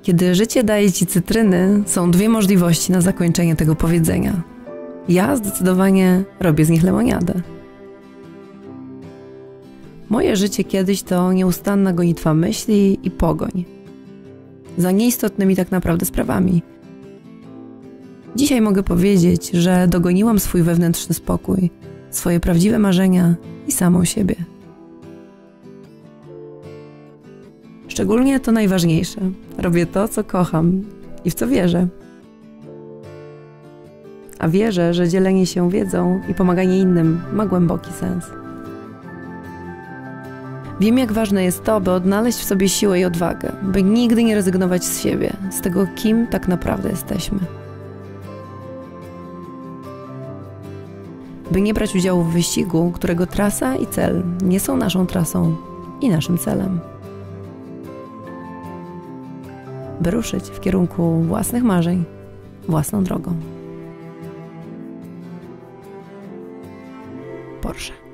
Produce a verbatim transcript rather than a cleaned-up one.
Kiedy życie daje ci cytryny, są dwie możliwości na zakończenie tego powiedzenia. Ja zdecydowanie robię z nich lemoniadę. Moje życie kiedyś to nieustanna gonitwa myśli i pogoń za nieistotnymi tak naprawdę sprawami. Dzisiaj mogę powiedzieć, że dogoniłam swój wewnętrzny spokój, swoje prawdziwe marzenia i samą siebie. Szczególnie to najważniejsze. Robię to, co kocham i w co wierzę. A wierzę, że dzielenie się wiedzą i pomaganie innym ma głęboki sens. Wiem, jak ważne jest to, by odnaleźć w sobie siłę i odwagę, by nigdy nie rezygnować z siebie, z tego, kim tak naprawdę jesteśmy. By nie brać udziału w wyścigu, którego trasa i cel nie są naszą trasą i naszym celem. By ruszyć w kierunku własnych marzeń, własną drogą. Porsche.